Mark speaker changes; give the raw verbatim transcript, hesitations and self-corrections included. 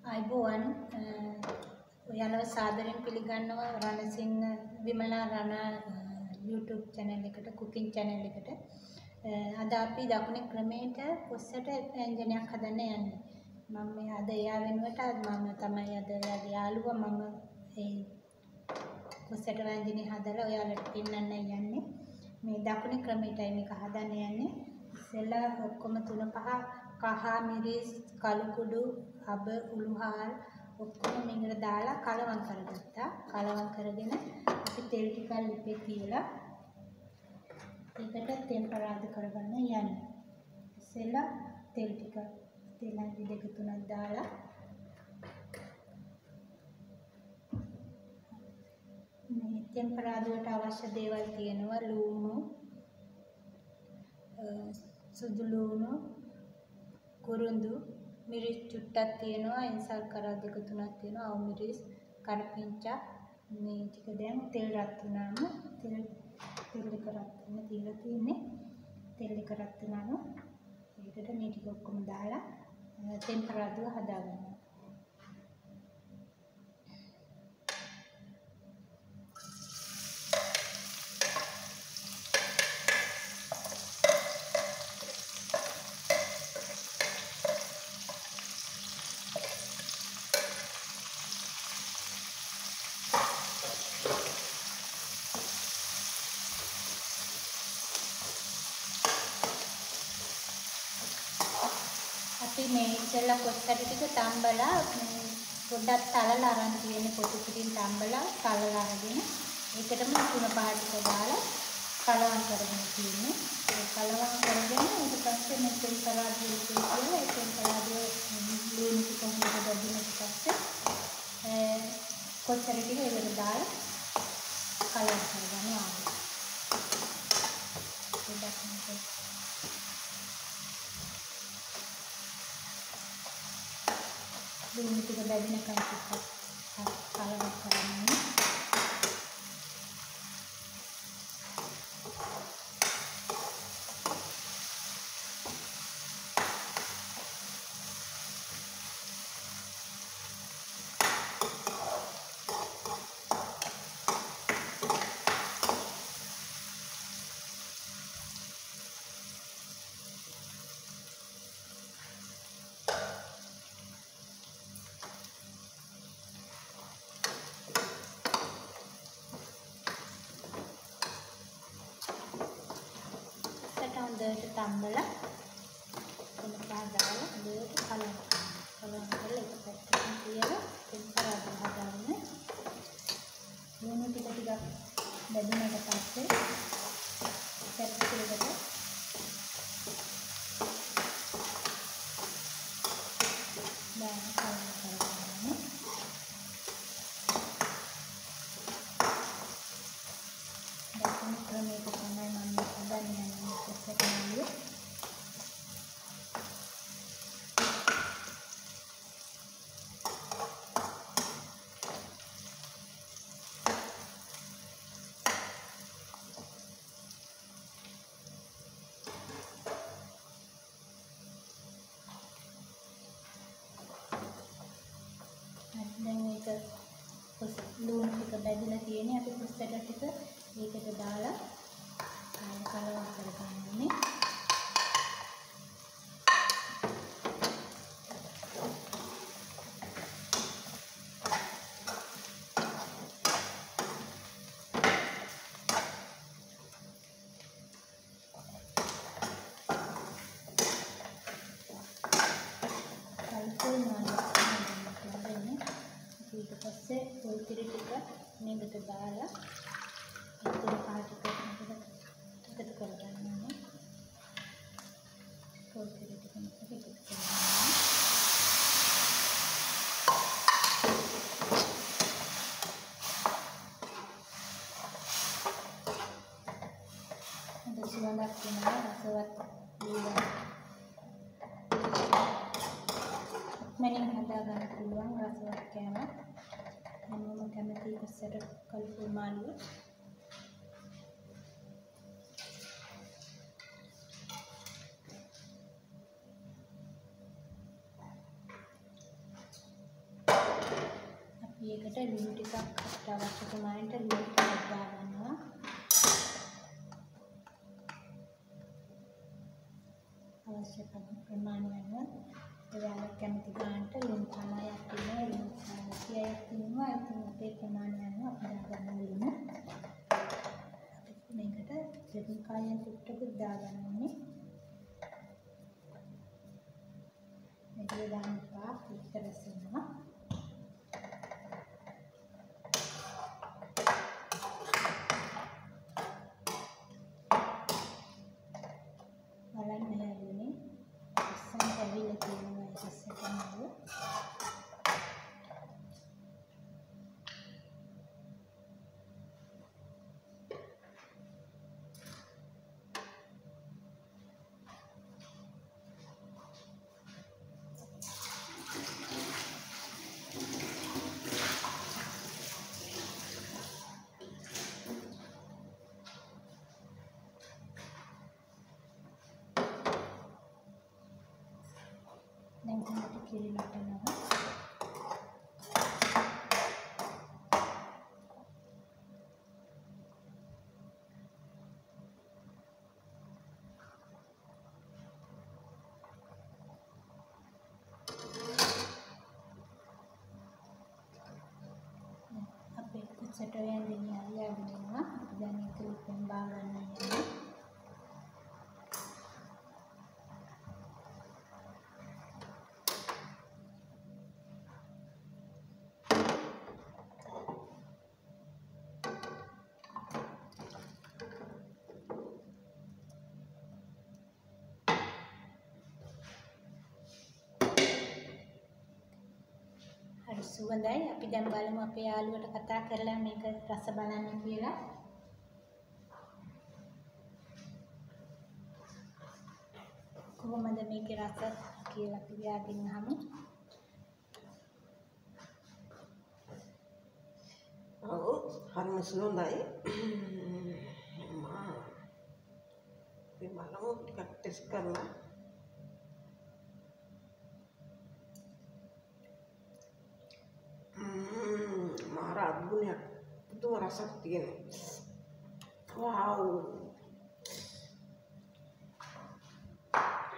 Speaker 1: අයිබෝවන් ඔයාලව සාදරයෙන් පිළිගන්නවා රණසිංහ විමලා රණ YouTube channel එකට cooking channel එකට. අද අපි දකුණේ ක්‍රමයට කොස්සට ව්‍යංජනයක් හදන්න යන්නේ. මම මේ අද එයා වෙනුවට මම තමයි අද එයාගේ යාළුවා මම ඒ කොස්සට ව්‍යංජනේ හදලා ඔයාලට පෙන්නන්න යන්නේ. මේ දකුණේ ක්‍රමයටයි මේක හදන්න යන්නේ. ඉස්සෙල්ලා ඔක්කොම තුන පහ කහ මිරිස් කළු කුඩු අබ උළුහාල් ඔක්කොම මේකට දාලා කලවම් කරගත්තා. කලවම් කරගෙන අපි තෙල් ටිකක් ලිපේ තියලා ඒකට ටෙම්පරාදු කරගන්න යන්නේ. ඉස්සෙල්ලා තෙල් ටික තෙල් අඟි දෙක තුනක් දාලා මේ ටෙම්පරාදුවට අවශ්‍ය දේවල් තියෙනවා ලුණු සුදු ලුණු කුරුඳු මිරිස් චුට්ටක් තියෙනවා එන්සල් කරා දෙක තුනක් තියෙනවා අවු මිරිස් කරපිංචා මේ ටික දැන් තෙල් රත් වුණාම තෙල් තෙල් එක රත් වෙන තියලා තියෙන්නේ තෙල් එක රත් වුණාම ඒකට මේ ටික ඔක්කොම දාලා ටෙම්පරාදුව හදාගන්නවා. අපි මේ ඉස්සෙල්ලා කොස්සට ටික තම්බලා පොඩ්ඩක් තලලා අරන් තියෙන්නේ පොතු පිටින් තම්බලා තලලා අරගෙන ඒකටම තුන පහ ටික දාලා කලවම් කරගෙන තියෙන්නේ. ඒ කලවම් කරගෙන ඊට පස්සේ මේ තෙල් කරාදිය කියලා ඒ තෙල් කරාදිය ලුණු ටික හොඳට දැම්මට පස්සේ ඒ කොස්සට ටික ඒකට දාලා කලවම් කරගන්න ඕනේ. පොඩ්ඩක් මේක ලුණු ටික බැදිනකන් ටිකක් කලවම් කරගන්න. හොඳට තම්බලා එන පාදාලා හොඳට කලවම් කලවම් කරලා එක පැත්තකින් තියලා ටෙම්පරාදු හදාගන්න. ලුණු ටික ටිකක් බැදුනට පස්සේ පැත්තකට දාන්න කලවම් කරගන්න. දකුණු ක්‍රමයක තමයි මම හදන්නේ. Secondly, දැන් මේක ලුණු ටික බැදලා තියෙන්නේ අපි කොස්සට ටික ඒකට දාලා කලවම් කරගන්නේ. ඊට පස්සේ පොල් කිරි ටික මේකට දාලා ඉතින් පාටික එකතු කරගන්න ඕනේ. පොල් කිරි ටික එකතු කරගන්න. අද සුවඳක් වෙනවා රසවත් වේවා. මනින් හදා ගන්න පුළුවන් රසවත් කෑමක්. මම කැමති කොස්සට කල්පු මාළුව. ඒකට ලුණු ටිකක් අපිට අවශ්‍ය ප්‍රමාණයට ලුණු ටිකක් දාගන්නවා. අවශ්‍ය ප්‍රමාණය අනුව ඔයාලා කැමති ගානට ලුණු තමයි තියෙනවා. ලුණු සාහිත්‍යයක් තියෙනවා. ඉතින් අපේ ප්‍රමාණය අනුව අපි දාගන්න ලුණු. මේකට දෙකක් කායෙන් ටිකක් දාගන්න ඕනේ. මේක දාන්න පා පිටරසනවා. බලන්න හැදුනේ ඉස්සන් ඇවිල්ලා තියෙනවා ඉස්සකමද දැන් කොහොමද කියලා නටනවා. අපේ කුසට වෙන්නේ අරියාගෙනවා. දැන් ඒක උපන් බා ගන්න යනවා. හරි සුවඳයි. අපි දැන් බලමු අපේ යාළුවට කතා කරලා මේක රස බලන්න කියලා. කොහොමද මේකේ රස කියලා පියාගෙන අහමු.
Speaker 2: ඔව් හරිම සුවඳයි. මා මේ බලමු ටිකක් ටෙස්ට් කරලා. මාර අద్භුතයක් පුදුම රසක් තියෙනවා. වව්